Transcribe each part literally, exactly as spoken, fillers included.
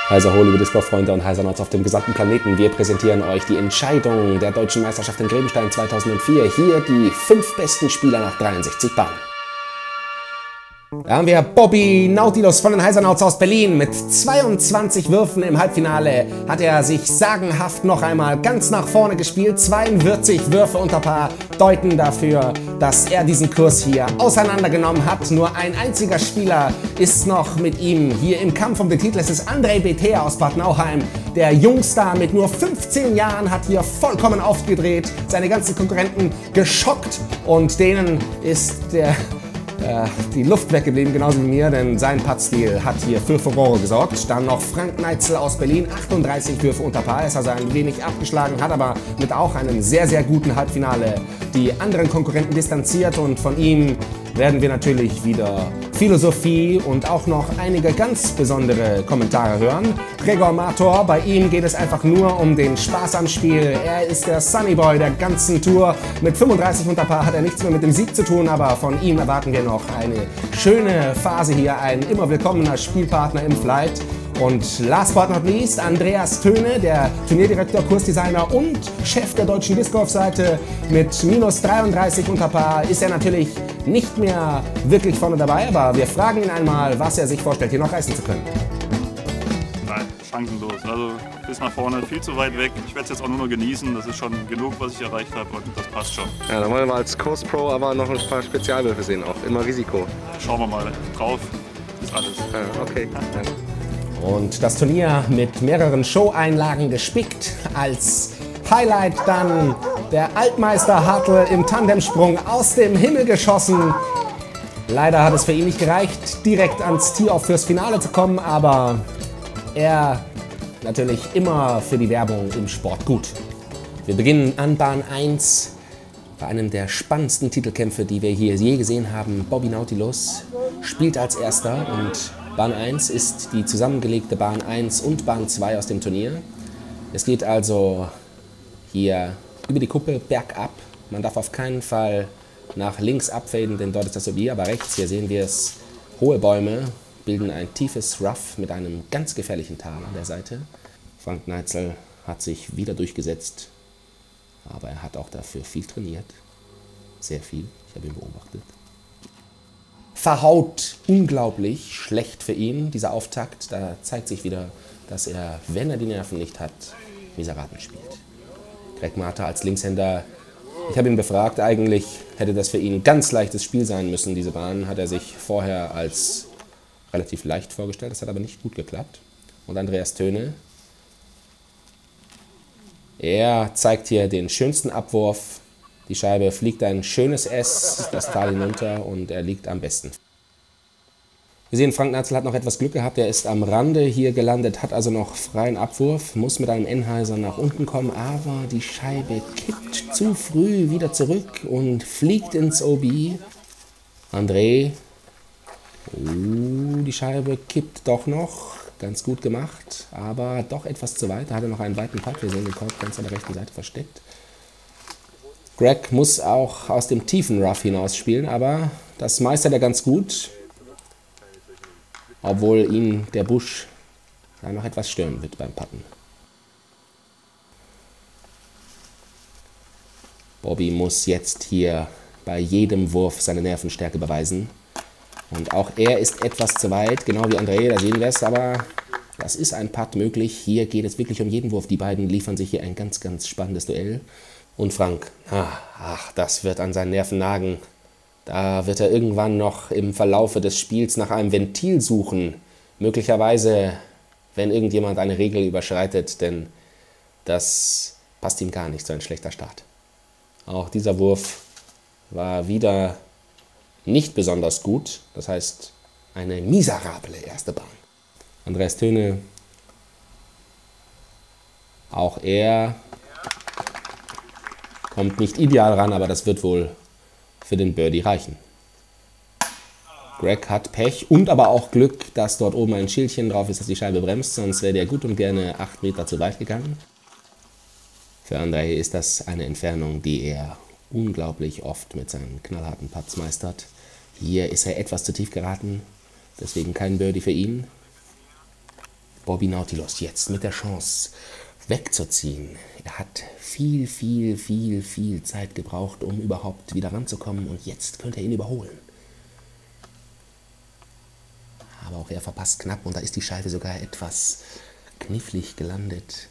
Heiser Ho, liebe Discgolf-Freunde und Heiser-Nerds auf dem gesamten Planeten. Wir präsentieren euch die Entscheidung der Deutschen Meisterschaft in Grebenstein zweitausendvier. Hier die fünf besten Spieler nach dreiundsechzig Bahnen. Da haben wir Bobby Nautilus von den Heisernauts aus Berlin. Mit zweiundzwanzig Würfen im Halbfinale hat er sich sagenhaft noch einmal ganz nach vorne gespielt. zweiundvierzig Würfe unter Paar deuten dafür, dass er diesen Kurs hier auseinandergenommen hat. Nur ein einziger Spieler ist noch mit ihm hier im Kampf um den Titel. Es ist Andrei Beter aus Bad Nauheim. Der Jungstar mit nur fünfzehn Jahren hat hier vollkommen aufgedreht, seine ganzen Konkurrenten geschockt und denen ist der... Äh, die Luft weggeblieben, genauso wie mir, denn sein Puttstil hat hier für Furore gesorgt. Dann noch Frank Neitzel aus Berlin, achtunddreißig Würfe unter Paar, ist also ein wenig abgeschlagen, hat aber mit auch einem sehr, sehr guten Halbfinale die anderen Konkurrenten distanziert und von ihm werden wir natürlich wieder Philosophie und auch noch einige ganz besondere Kommentare hören. Gregor Mator, bei ihm geht es einfach nur um den Spaß am Spiel. Er ist der Sunnyboy der ganzen Tour. Mit fünfunddreißig unter Paar hat er nichts mehr mit dem Sieg zu tun, aber von ihm erwarten wir noch eine schöne Phase hier, ein immer willkommener Spielpartner im Flight. Und last but not least, Andreas Töne, der Turnierdirektor, Kursdesigner und Chef der deutschen Discgolf-Seite. Mit minus dreiunddreißig unter Paar ist er natürlich nicht mehr wirklich vorne dabei, aber wir fragen ihn einmal, was er sich vorstellt, hier noch reißen zu können. Nein, chancenlos. Also bis nach vorne viel zu weit weg. Ich werde es jetzt auch nur noch genießen. Das ist schon genug, was ich erreicht habe und das passt schon. Ja, dann wollen wir mal als Kurspro aber noch ein paar Spezialwürfe sehen, auch immer Risiko. Schauen wir mal drauf. Ist alles. Ja, okay. Ja. Und das Turnier mit mehreren Show-Einlagen gespickt. Als Highlight dann der Altmeister Hartl im Tandemsprung aus dem Himmel geschossen. Leider hat es für ihn nicht gereicht, direkt ans Tee-Off fürs Finale zu kommen, aber er natürlich immer für die Werbung im Sport gut. Wir beginnen an Bahn eins bei einem der spannendsten Titelkämpfe, die wir hier je gesehen haben. Bobby Nautilus spielt als Erster und Bahn eins ist die zusammengelegte Bahn eins und Bahn zwei aus dem Turnier. Es geht also hier über die Kuppe bergab. Man darf auf keinen Fall nach links abfaden, denn dort ist das O B, aber rechts, hier sehen wir es, hohe Bäume bilden ein tiefes Rough mit einem ganz gefährlichen Tal an der Seite. Frank Neitzel hat sich wieder durchgesetzt, aber er hat auch dafür viel trainiert. Sehr viel, ich habe ihn beobachtet. Verhaut unglaublich schlecht für ihn, dieser Auftakt. Da zeigt sich wieder, dass er, wenn er die Nerven nicht hat, miserabel spielt. Greg Mator als Linkshänder, ich habe ihn befragt, eigentlich hätte das für ihn ein ganz leichtes Spiel sein müssen, diese Bahn. Hat er sich vorher als relativ leicht vorgestellt, das hat aber nicht gut geklappt. Und Andreas Töne, er zeigt hier den schönsten Abwurf. Die Scheibe fliegt ein schönes S, das Tal hinunter und er liegt am besten. Wir sehen, Frank Neitzel hat noch etwas Glück gehabt, er ist am Rande hier gelandet, hat also noch freien Abwurf, muss mit einem Enheiser nach unten kommen, aber die Scheibe kippt zu früh wieder zurück und fliegt ins O B. André, oh, die Scheibe kippt doch noch, ganz gut gemacht, aber doch etwas zu weit, da hat er noch einen weiten Putt, wir sehen den Korb ganz an der rechten Seite versteckt. Greg muss auch aus dem tiefen Rough hinaus spielen, aber das meistert er ganz gut, obwohl ihn der Busch ja noch etwas stören wird beim Putten. Bobby muss jetzt hier bei jedem Wurf seine Nervenstärke beweisen. Und auch er ist etwas zu weit, genau wie André, da sehen wir es, aber das ist ein Putt möglich. Hier geht es wirklich um jeden Wurf. Die beiden liefern sich hier ein ganz, ganz spannendes Duell. Und Frank, ach, das wird an seinen Nerven nagen. Da wird er irgendwann noch im Verlaufe des Spiels nach einem Ventil suchen. Möglicherweise, wenn irgendjemand eine Regel überschreitet, denn das passt ihm gar nicht, so ein schlechter Start. Auch dieser Wurf war wieder nicht besonders gut. Das heißt, eine miserable erste Bahn. Andreas Töne, auch er kommt nicht ideal ran, aber das wird wohl für den Birdie reichen. Greg hat Pech und aber auch Glück, dass dort oben ein Schildchen drauf ist, dass die Scheibe bremst, sonst wäre der gut und gerne acht Meter zu weit gegangen. Für André ist das eine Entfernung, die er unglaublich oft mit seinen knallharten Putts meistert. Hier ist er etwas zu tief geraten, deswegen kein Birdie für ihn. Bobby Nautilus jetzt mit der Chance wegzuziehen. Er hat viel, viel, viel, viel Zeit gebraucht, um überhaupt wieder ranzukommen und jetzt könnte er ihn überholen. Aber auch er verpasst knapp und da ist die Scheibe sogar etwas knifflig gelandet.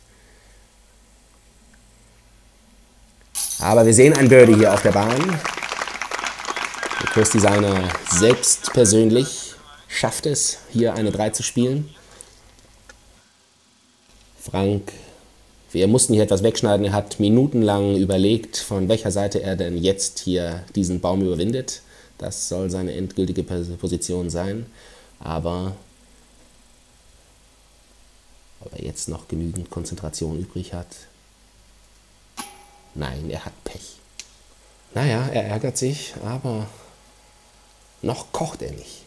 Aber wir sehen ein Birdie hier auf der Bahn. Der Kursdesigner selbst persönlich schafft es, hier eine drei zu spielen. Frank, wir mussten hier etwas wegschneiden. Er hat minutenlang überlegt, von welcher Seite er denn jetzt hier diesen Baum überwindet. Das soll seine endgültige Position sein. Aber ob er jetzt noch genügend Konzentration übrig hat? Nein, er hat Pech. Naja, er ärgert sich, aber noch kocht er nicht.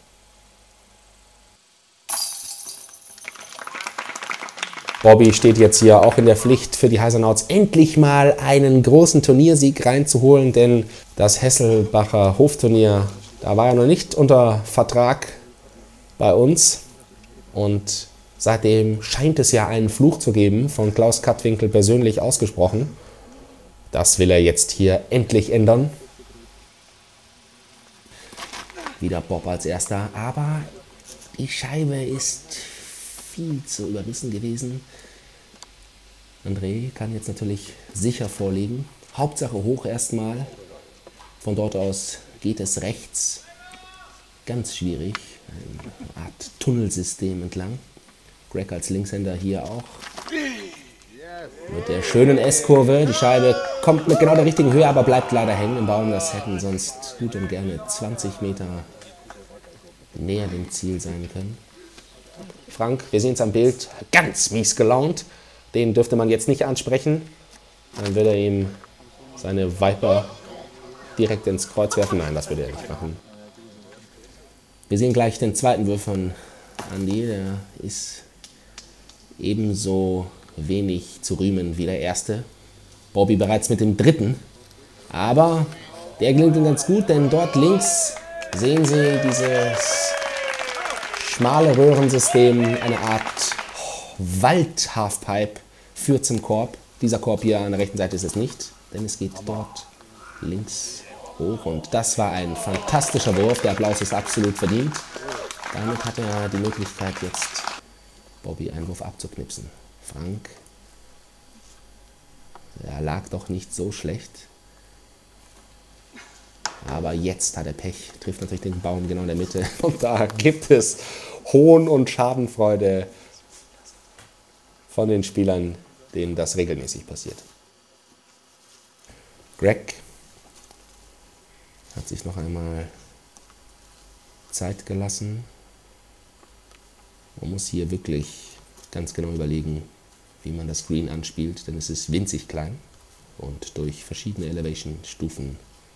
Bobby steht jetzt hier auch in der Pflicht für die Heisernauts, endlich mal einen großen Turniersieg reinzuholen, denn das Hesselbacher Hofturnier, da war er noch nicht unter Vertrag bei uns und seitdem scheint es ja einen Fluch zu geben, von Klaus Kattwinkel persönlich ausgesprochen. Das will er jetzt hier endlich ändern. Wieder Bob als Erster, aber die Scheibe ist viel zu überbissen gewesen. André kann jetzt natürlich sicher vorlegen. Hauptsache hoch erstmal. Von dort aus geht es rechts. Ganz schwierig. Eine Art Tunnelsystem entlang. Greg als Linkshänder hier auch. Mit der schönen S-Kurve. Die Scheibe kommt mit genau der richtigen Höhe, aber bleibt leider hängen im Baum. Das hätten sonst gut und gerne zwanzig Meter näher dem Ziel sein können. Frank, wir sehen es am Bild, ganz mies gelaunt. Den dürfte man jetzt nicht ansprechen. Dann würde er ihm seine Viper direkt ins Kreuz werfen. Nein, das würde er nicht machen. Wir sehen gleich den zweiten Wurf von Andy. Der ist ebenso wenig zu rühmen wie der erste. Bobby bereits mit dem dritten. Aber der gelingt ihm ganz gut, denn dort links sehen Sie dieses schmale Röhrensystem, eine Art Wald-Halfpipe führt zum Korb. Dieser Korb hier an der rechten Seite ist es nicht, denn es geht dort links hoch. Und das war ein fantastischer Wurf. Der Applaus ist absolut verdient. Damit hat er die Möglichkeit, jetzt Bobby einen Wurf abzuknipsen. Frank, er lag doch nicht so schlecht. Aber jetzt hat er Pech, trifft natürlich den Baum genau in der Mitte. Und da gibt es Hohn und Schadenfreude von den Spielern, denen das regelmäßig passiert. Greg hat sich noch einmal Zeit gelassen. Man muss hier wirklich ganz genau überlegen, wie man das Green anspielt, denn es ist winzig klein und durch verschiedene Elevation-Stufen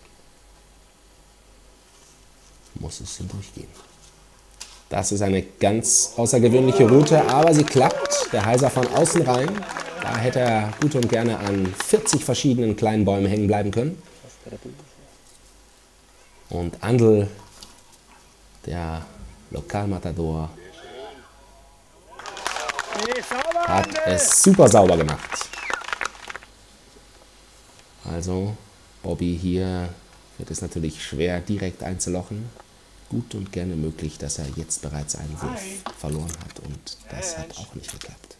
muss es hindurchgehen. Das ist eine ganz außergewöhnliche Route, aber sie klappt. Der Heiser von außen rein. Da hätte er gut und gerne an vierzig verschiedenen kleinen Bäumen hängen bleiben können. Und Andl, der Lokalmatador, hat es super sauber gemacht. Also Bobby hier wird es natürlich schwer direkt einzulochen. Gut und gerne möglich, dass er jetzt bereits einen Wurf verloren hat und das hat auch nicht geklappt.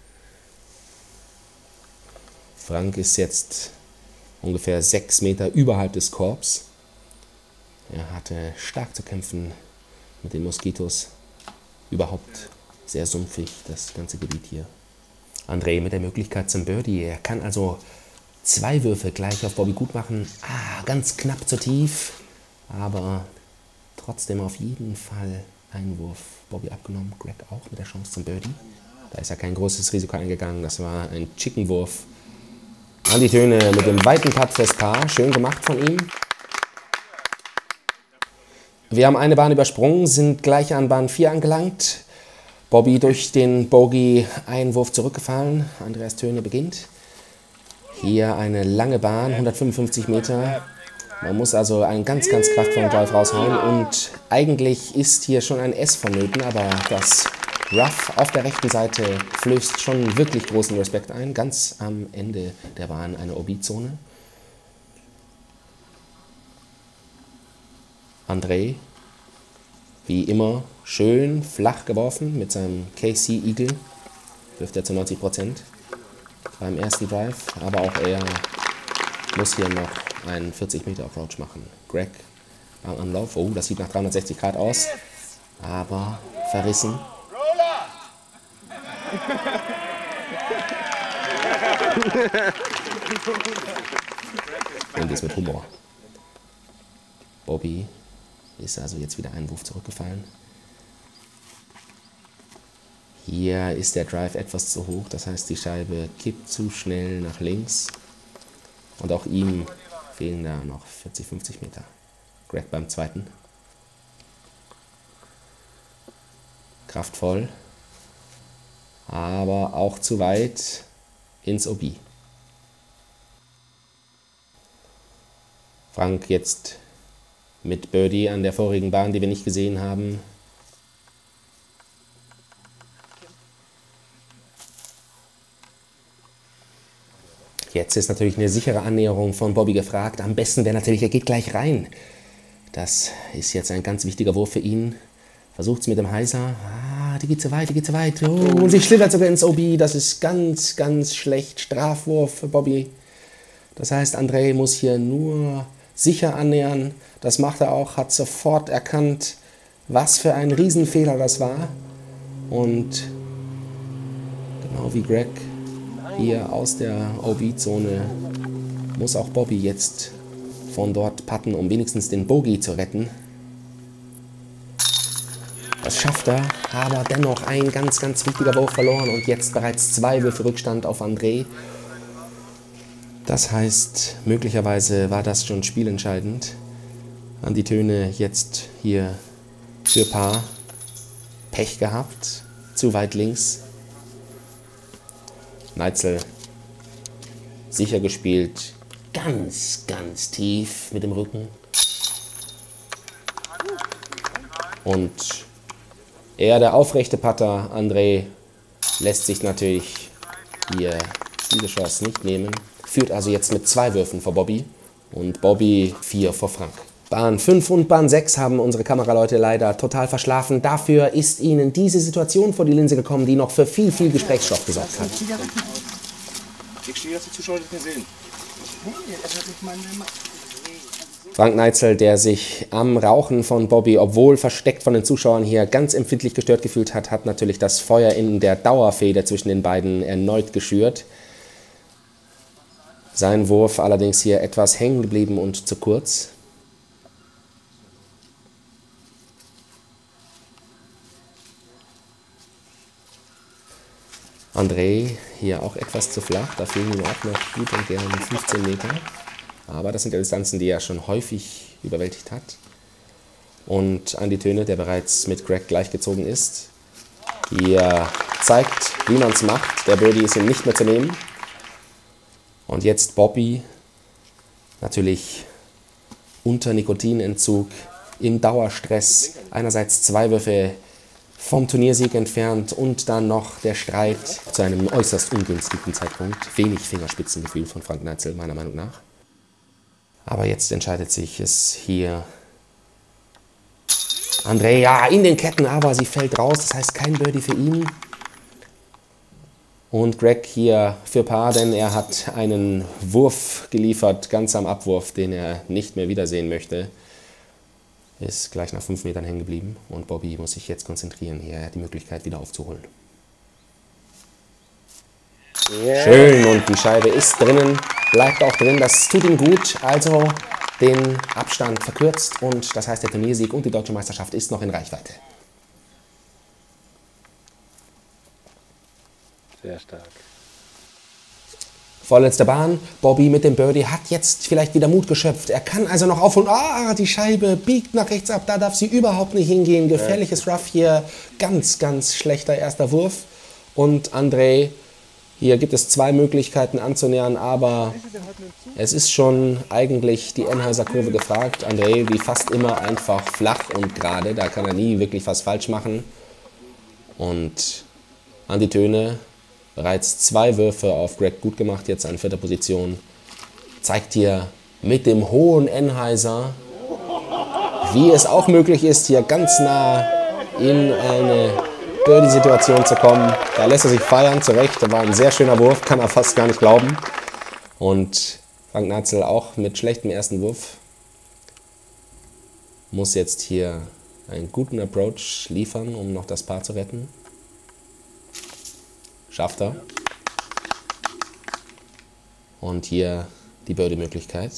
Frank ist jetzt ungefähr sechs Meter überhalb des Korbs. Er hatte stark zu kämpfen mit den Moskitos. Überhaupt sehr sumpfig, das ganze Gebiet hier. André mit der Möglichkeit zum Birdie. Er kann also zwei Würfe gleich auf Bobby gut machen. Ah, ganz knapp zu tief, aber trotzdem auf jeden Fall einen Wurf Bobby abgenommen. Greg auch mit der Chance zum Birdie. Da ist ja kein großes Risiko eingegangen. Das war ein Chicken-Wurf an die Töne mit dem weiten Putt fürs Paar. Schön gemacht von ihm. Wir haben eine Bahn übersprungen, sind gleich an Bahn vier angelangt. Bobby durch den Bogey einen Wurf zurückgefallen. Andreas Töne beginnt. Hier eine lange Bahn, hundertfünfundfünfzig Meter. Man muss also einen ganz, ganz kraftvollen Drive raushauen und eigentlich ist hier schon ein S vonnöten, aber das Rough auf der rechten Seite flößt schon wirklich großen Respekt ein. Ganz am Ende der Bahn eine O B-Zone. André, wie immer, schön flach geworfen mit seinem K C Eagle. Wirft er zu neunzig Prozent beim ersten Drive, aber auch er muss hier noch einen vierzig Meter Approach machen. Greg am Anlauf, oh, das sieht nach dreihundertsechzig Grad aus, aber verrissen. Und ist mit Humor. Bobby ist also jetzt wieder einen Wurf zurückgefallen. Hier ist der Drive etwas zu hoch, das heißt, die Scheibe kippt zu schnell nach links. Und auch ihm fehlen da noch vierzig, fünfzig Meter. Greg beim zweiten. Kraftvoll. Aber auch zu weit ins O B. Frank jetzt mit Birdie an der vorigen Bahn, die wir nicht gesehen haben. Jetzt ist natürlich eine sichere Annäherung von Bobby gefragt. Am besten wäre natürlich, er geht gleich rein. Das ist jetzt ein ganz wichtiger Wurf für ihn. Versucht es mit dem Heiser. Ah, die geht zu weit, die geht zu weit. Oh, und sie schlittert sogar ins O B. Das ist ganz, ganz schlecht. Strafwurf für Bobby. Das heißt, André muss hier nur sicher annähern. Das macht er auch, hat sofort erkannt, was für ein Riesenfehler das war. Und genau wie Greg hier aus der O B-Zone muss auch Bobby jetzt von dort putten, um wenigstens den Bogey zu retten. Das schafft er, aber dennoch ein ganz, ganz wichtiger Wurf verloren und jetzt bereits zwei Würfe Rückstand auf André. Das heißt, möglicherweise war das schon spielentscheidend. An die Töne jetzt hier für Paar. Pech gehabt, zu weit links. Neitzel sicher gespielt, ganz, ganz tief mit dem Rücken. Und er, der aufrechte Putter, André, lässt sich natürlich hier diese Chance nicht nehmen. Führt also jetzt mit zwei Würfen vor Bobby und Bobby vier vor Frank. Bahn fünf und Bahn sechs haben unsere Kameraleute leider total verschlafen. Dafür ist ihnen diese Situation vor die Linse gekommen, die noch für viel, viel Gesprächsstoff gesorgt hat. Ich stehe, dass die Zuschauer das nicht sehen. Frank Neitzel, der sich am Rauchen von Bobby, obwohl versteckt von den Zuschauern hier, ganz empfindlich gestört gefühlt hat, hat natürlich das Feuer in der Dauerfehde zwischen den beiden erneut geschürt. Sein Wurf allerdings hier etwas hängen geblieben und zu kurz. André hier auch etwas zu flach, da fehlen ihm auch noch gut und gern fünfzehn Meter. Aber das sind ja Distanzen, die er schon häufig überwältigt hat. Und an die Töne, der bereits mit Greg gleichgezogen ist. Hier zeigt, wie man es macht. Der Birdie ist ihm nicht mehr zu nehmen. Und jetzt Bobby, natürlich unter Nikotinentzug, im Dauerstress. Einerseits zwei Würfe vom Turniersieg entfernt und dann noch der Streit zu einem äußerst ungünstigen Zeitpunkt. Wenig Fingerspitzengefühl von Frank Neitzel, meiner Meinung nach. Aber jetzt entscheidet sich es hier. André, ja, in den Ketten, aber sie fällt raus. Das heißt, kein Birdie für ihn. Und Greg hier für Paar, denn er hat einen Wurf geliefert, ganz am Abwurf, den er nicht mehr wiedersehen möchte. Ist gleich nach fünf Metern hängen geblieben und Bobby muss sich jetzt konzentrieren, hier die Möglichkeit wieder aufzuholen. Yeah. Schön, und die Scheibe ist drinnen, bleibt auch drin, das tut ihm gut, also den Abstand verkürzt und das heißt, der Turniersieg und die Deutsche Meisterschaft ist noch in Reichweite. Sehr stark. Vorletzte Bahn, Bobby mit dem Birdie hat jetzt vielleicht wieder Mut geschöpft. Er kann also noch aufholen. Ah, die Scheibe biegt nach rechts ab, da darf sie überhaupt nicht hingehen. Gefährliches Rough hier, ganz, ganz schlechter erster Wurf. Und André, hier gibt es zwei Möglichkeiten anzunähern, aber es ist schon eigentlich die Enheiser-Kurve gefragt. André, wie fast immer, einfach flach und gerade, da kann er nie wirklich was falsch machen. Und Andi Töne, bereits zwei Würfe auf Greg gut gemacht, jetzt an vierter Position. Zeigt hier mit dem hohen Enheiser, wie es auch möglich ist, hier ganz nah in eine Birdie-Situation zu kommen. Da lässt er sich feiern, zu Recht. Da war ein sehr schöner Wurf, kann er fast gar nicht glauben. Und Frank Neitzel auch mit schlechtem ersten Wurf muss jetzt hier einen guten Approach liefern, um noch das Paar zu retten. Schafft er. Und hier die Birdie-Möglichkeit.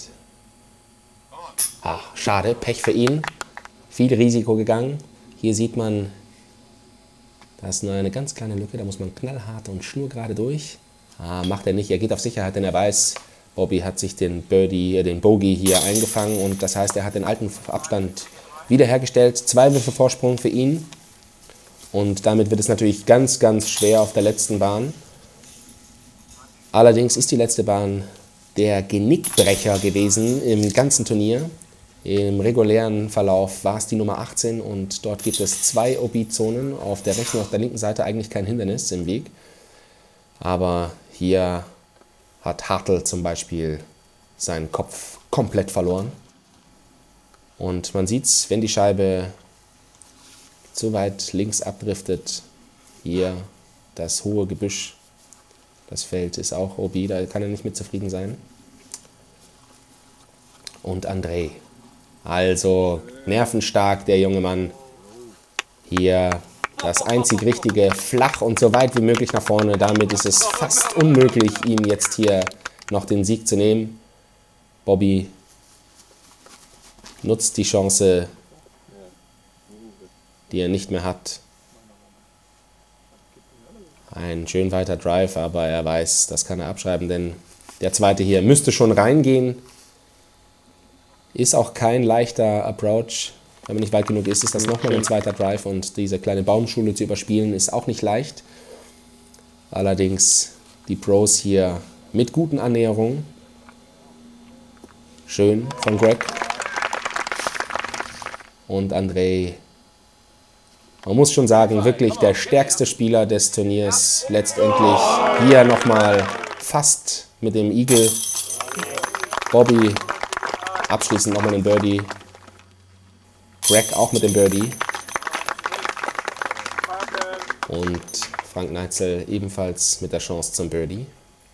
Ach, schade, Pech für ihn. Viel Risiko gegangen. Hier sieht man, da ist nur eine ganz kleine Lücke, da muss man knallhart und schnurgerade durch. Ah, macht er nicht, er geht auf Sicherheit, denn er weiß, Bobby hat sich den Birdie, den Bogey hier eingefangen und das heißt, er hat den alten Abstand wiederhergestellt. Zwei Würfe Vorsprung für ihn und damit wird es natürlich ganz, ganz schwer auf der letzten Bahn. Allerdings ist die letzte Bahn der Genickbrecher gewesen im ganzen Turnier. Im regulären Verlauf war es die Nummer achtzehn und dort gibt es zwei O B-Zonen, auf der rechten und auf der linken Seite eigentlich kein Hindernis im Weg. Aber hier hat Hartl zum Beispiel seinen Kopf komplett verloren. Und man sieht es, wenn die Scheibe zu weit links abdriftet, hier das hohe Gebüsch, das Feld ist auch O B, da kann er nicht mit zufrieden sein. Und Andrei. Also nervenstark, der junge Mann. Hier das einzig Richtige, flach und so weit wie möglich nach vorne. Damit ist es fast unmöglich, ihm jetzt hier noch den Sieg zu nehmen. Bobby nutzt die Chance, die er nicht mehr hat. Ein schön weiter Drive, aber er weiß, das kann er abschreiben, denn der zweite hier müsste schon reingehen. Ist auch kein leichter Approach. Wenn man nicht weit genug ist, ist das nochmal ein zweiter Drive und diese kleine Baumschule zu überspielen ist auch nicht leicht. Allerdings die Pros hier mit guten Annäherungen. Schön von Greg. Und Andrei, man muss schon sagen, wirklich der stärkste Spieler des Turniers. Letztendlich hier nochmal fast mit dem Eagle. Bobby abschließend nochmal den Birdie. Greg auch mit dem Birdie. Und Frank Neitzel ebenfalls mit der Chance zum Birdie.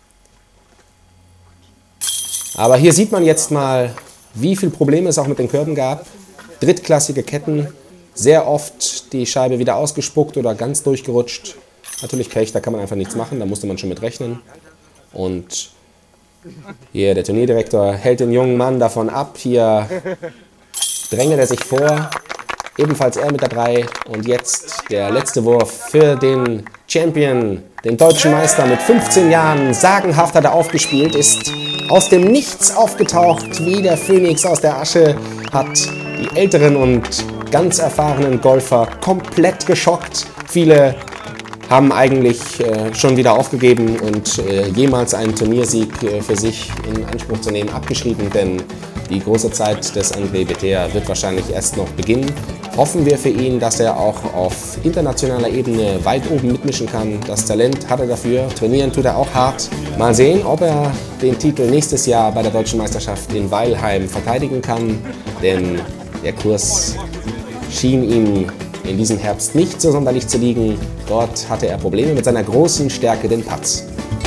Aber hier sieht man jetzt mal, wie viele Probleme es auch mit den Körben gab. Drittklassige Ketten, sehr oft die Scheibe wieder ausgespuckt oder ganz durchgerutscht. Natürlich Pech, da kann man einfach nichts machen, da musste man schon mit rechnen. Und hier der Turnierdirektor hält den jungen Mann davon ab. Hier drängelt er sich vor. Ebenfalls er mit der drei. Und jetzt der letzte Wurf für den Champion, den deutschen Meister mit fünfzehn Jahren. Sagenhaft hat er aufgespielt, ist aus dem Nichts aufgetaucht, wie der Phönix aus der Asche. Hat die älteren und ganz erfahrenen Golfer komplett geschockt. Viele haben eigentlich äh, schon wieder aufgegeben und äh, jemals einen Turniersieg äh, für sich in Anspruch zu nehmen abgeschrieben, denn die große Zeit des Andrei Beteja wird wahrscheinlich erst noch beginnen. Hoffen wir für ihn, dass er auch auf internationaler Ebene weit oben mitmischen kann. Das Talent hat er dafür, trainieren tut er auch hart. Mal sehen, ob er den Titel nächstes Jahr bei der Deutschen Meisterschaft in Weilheim verteidigen kann, denn der Kurs schien ihm in diesem Herbst nicht so sonderlich zu liegen. Dort hatte er Probleme mit seiner großen Stärke, den Putts.